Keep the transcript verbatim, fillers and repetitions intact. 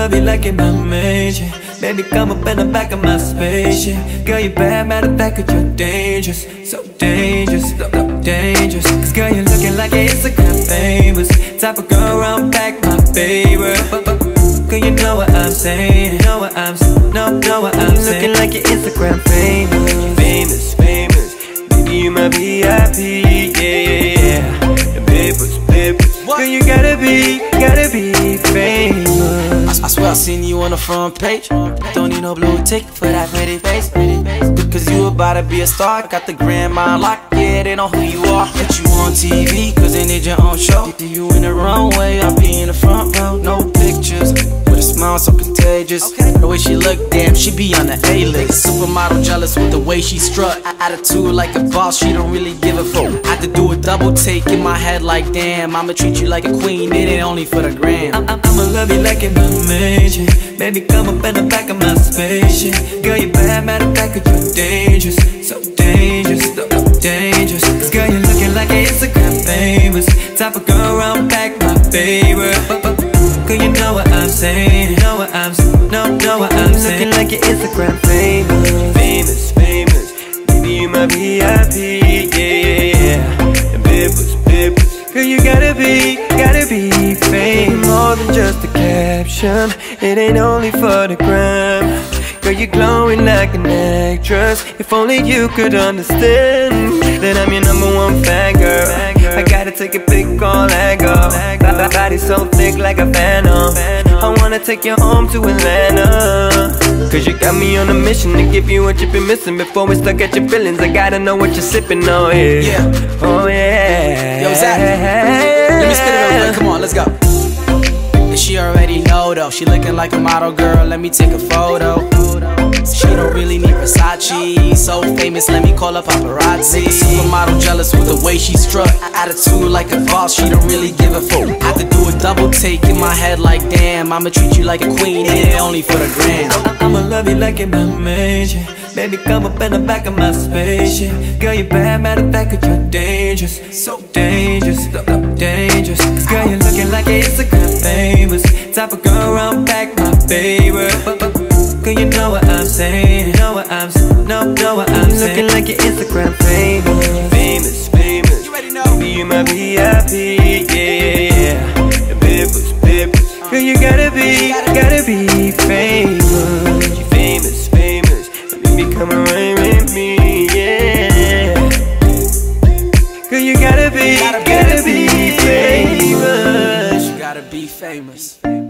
love you like you're my major. Baby, come up in the back of my spaceship. Girl, you bad, matter of fact, cause you're dangerous. So dangerous, so, so dangerous. Cause girl, you're looking like you're Instagram famous. Type of girl around back, my favorite. But, but, girl, you know what I'm saying. Know what I'm saying. No, know what I'm saying. Looking like you're Instagram famous. Famous, famous. Baby, you my V I P. Yeah, yeah, yeah. And papers, papers. Girl, you gotta be, gotta be famous. I, I swear I seen you on the front page. Don't need no blue tick for that pretty face. Cause you about to be a star. Got the grandma locked, yeah, they know who you are. Put you on T V, cause they need your own show. You in the wrong way, I'll be in the front row. No pictures, with a smile so contagious. The way she look, damn, she be on the A-list. Supermodel jealous with the way she strut. Attitude like a boss, she don't really give a fuck. I had to do a double take in my head like, damn, I'ma treat you like a queen, it ain't only for the gram. I'm, I'ma love you like you're my major. Baby, come up in the back of my spaceship. Girl, you bad, matter of fact, cause you're dangerous. So dangerous, so dangerous. Cause girl, you're looking like you're Instagram famous. Type of girl around back, my favorite. But, but, girl, you know what I'm saying. Know what I'm saying. No, know what I'm saying. Looking like you're Instagram famous. Famous, famous. Baby, you my V I P. Yeah, yeah, yeah. And papers, papers. Girl, you gotta be, gotta be famous. More than just a caption. It ain't only for the gram. Girl, you're glowing like an actress. If only you could understand that I'm your number one fan, girl. I gotta take a pic on Lego. Body so thick like a phantom. I wanna take you home to Atlanta. Cause you got me on a mission to give you what you've been missing. Before we stuck at your feelings, I gotta know what you're sipping on, yeah. Yeah. Oh yeah. Yo, Zach, let me spin it real quick, come on, let's go. And she already know though, she looking like a model girl, let me take a photo. She don't really need Versace, so famous, let me call up paparazzi. Supermodel jealous with the way she strut. Attitude like a boss, she don't really give a fuck. Had to do a double take in my head like, damn, I'ma treat you like a queen, it ain't only for the gram. I'ma love you like you're my major. Baby, come up in the back of my spaceship. Girl, you bad, matter of fact, cause you're dangerous. So dangerous, so, so dangerous. Cause girl, you're looking like you're Instagram famous. Type of girl around back, my favorite. But, but, girl, you know what I'm saying. Know what I'm saying. No, know what I'm saying. Looking like you're Instagram famous. Famous, famous. You already know. Baby, you my V I P. Yeah, yeah, yeah. And papers, papers. Girl, you gotta be, gotta be famous. You famous, famous. Baby, come around with me, yeah. Girl, you gotta be, gotta be famous. You gotta be famous.